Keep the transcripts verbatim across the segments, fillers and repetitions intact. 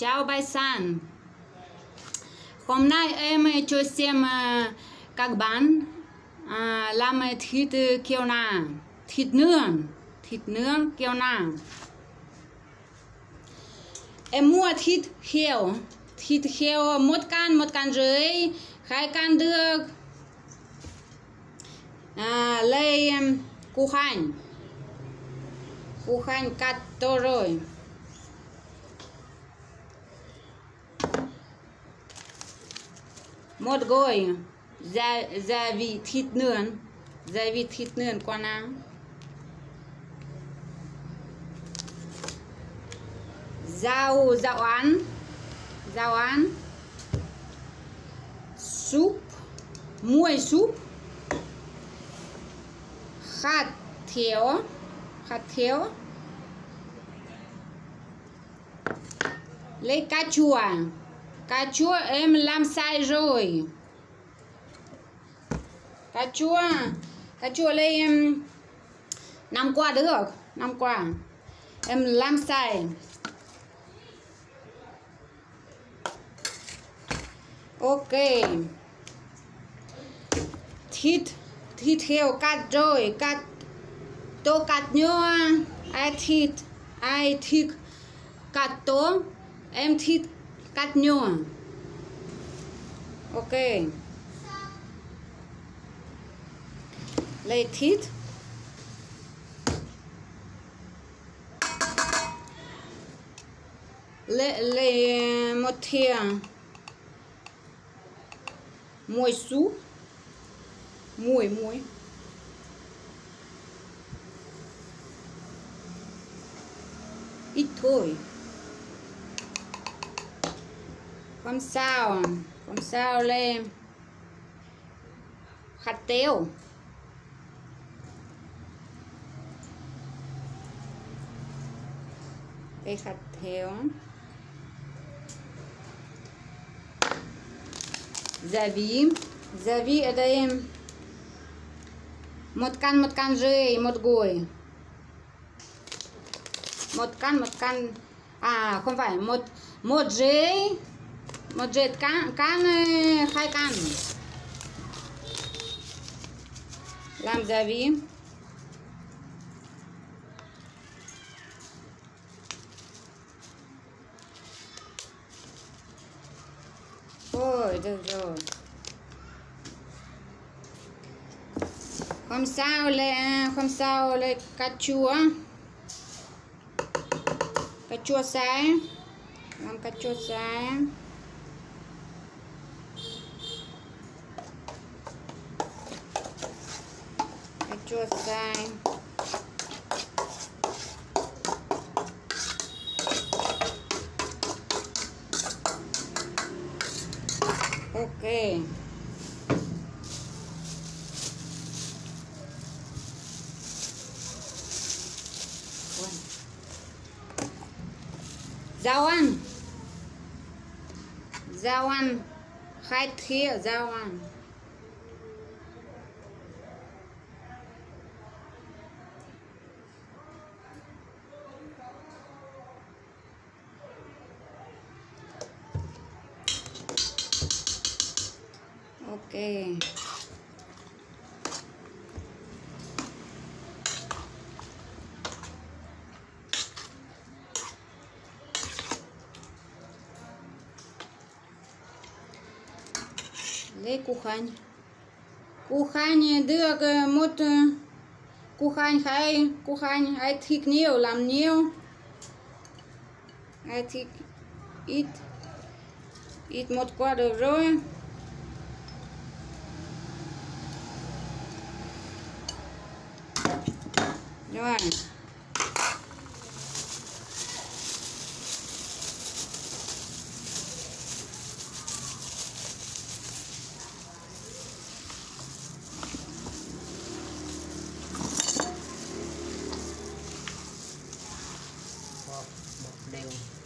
Chào bài san. Hôm nay em cho xem các bạn à, làm thịt kiểu nào. Thịt nướng. Thịt nướng kiểu nào. Em mua thịt heo. Thịt heo một can, một can rưỡi, hai can được. À, lấy củ hành. Củ hành cắt to rồi. Một gói gia, gia vị thịt nướng. Gia vị thịt nướng qua nào. Rau, rau ăn. Rau ăn. Súp. Muối súp. Hạt tiêu. Hạt tiêu. Lấy cà chua. Cà chua em làm sai rồi. Cà chua. Cà chua lấy em năm quả được. Năm quả. Em làm sai. Ok. Thịt. Thịt heo cắt rồi. Cắt. Tôi cắt nhỏ. Ai thịt. Ai thịt cắt to. Em thịt cắt nhỏ. Ok. Lấy thịt. Lấy, lấy một thìa muối súp. Muối muối. Ít thôi. Không sao. Không sao lên. Hạt tiêu. Đây hạt tiêu. Gia vị. Gia vị ở đây em. Một can, một can rưỡi, một gói. Một can, một can. À không phải, một một rưỡi. Một rưỡi can, can hai can. Làm gia vị. Ôi, được rồi. Không sao lấy, không sao lấy cà chua. Cà chua xay. Làm cà chua xay. Cà chua xay. Ok. Rau ăn. Rau ăn. Hai thìa rau ăn. Ok. Lấy củ hành. Củ hành được một củ hành hay củ hành ai thích nhiều làm nhiều. Ai thích ít ít một quả được rồi. Rồi. Đều.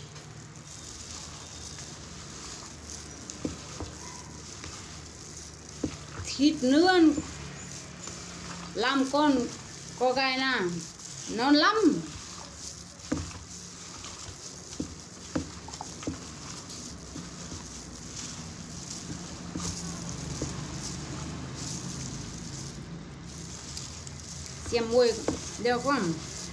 Thịt nướng làm con có gai nào ngon lắm. xem muối được không?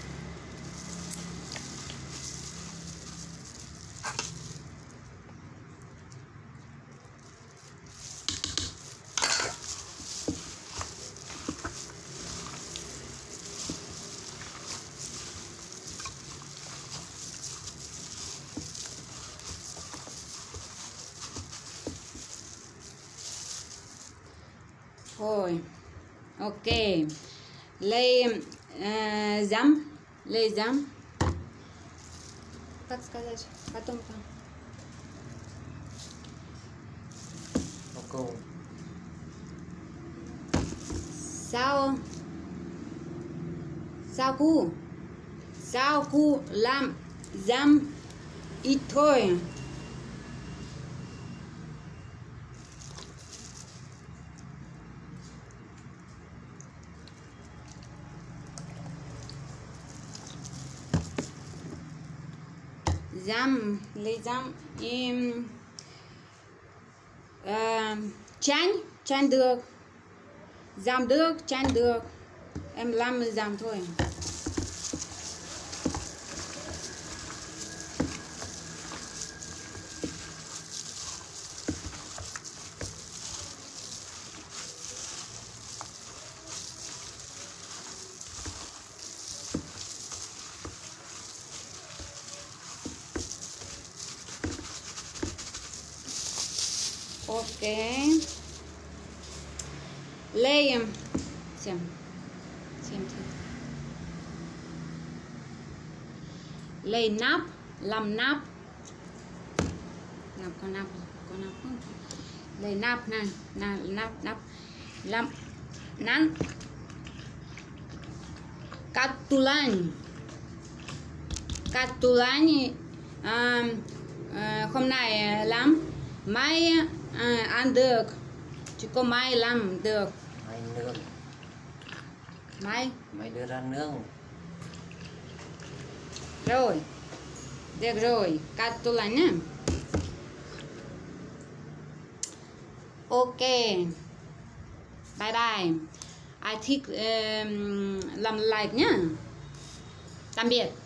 Thôi, ok, lấy uh, giấm, lấy giấm. Как сказать? Потом там. Ok. Sao? Sao cu? Sao cu làm giấm ít thôi. Giấm, lấy giấm, em uh, chanh, chanh được, giấm được, chanh được, em làm giấm thôi. Ok, lấy xem xem thử, lấy nắp, làm nắp, nắp có nắp có nắp không? Lấy nắp này, nắp nắp nắp, làm nắn, cắt tủ lạnh, cắt tủ lạnh, à, à, hôm nay làm, mai à, ăn được, chỉ có mai làm được. Mai nướng. Mai. Mai đưa ra nướng. Rồi, được rồi, cắt tủ lạnh nhé. Ok, bye bye. Ai thích um, làm like nhé. Tạm biệt.